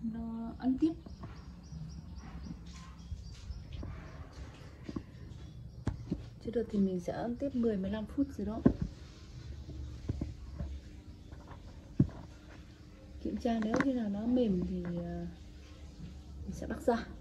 nó ăn tiếp. Chưa được thì mình sẽ ăn tiếp 10-15 phút rồi đó. Kiểm tra nếu khi nào nó mềm thì mình sẽ bắc ra.